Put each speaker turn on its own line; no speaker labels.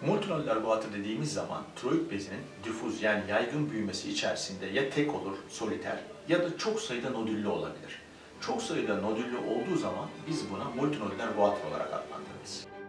Multinodüler guatr dediğimiz zaman tiroid bezinin difüz yani yaygın büyümesi içerisinde ya tek olur, soliter ya da çok sayıda nodüllü olabilir. Çok sayıda nodüllü olduğu zaman biz buna multinodüler guatr olarak adlandırırız.